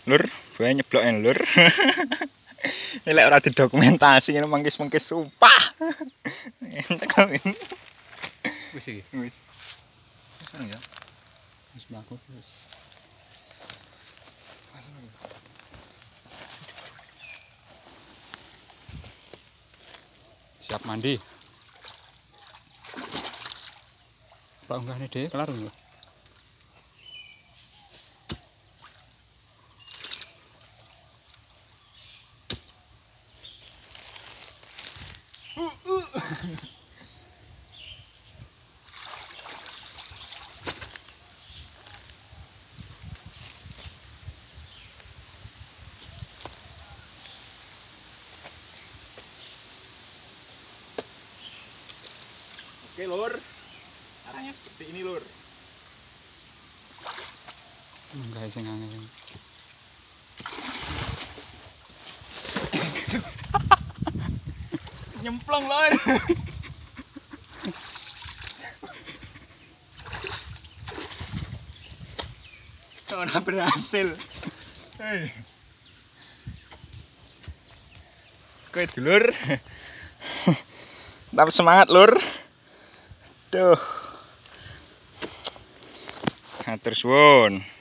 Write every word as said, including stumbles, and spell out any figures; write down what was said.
Lur, bae nyebloken lur. Ini lek ora didokumentasi ngene mangkis-mangkis sumpah. Entek kok ini. Wis iki. Wis. Kan ya. Wis mlaku wis. Siap mandi. Pak unggahne dhewe kelar lho. Oke lur, caranya seperti ini lur. Enggak sing angel. Nyemplung lur. Ora berhasil. Hei. Kowe dulur. Tetap semangat lur. Duh. Hatur suwun.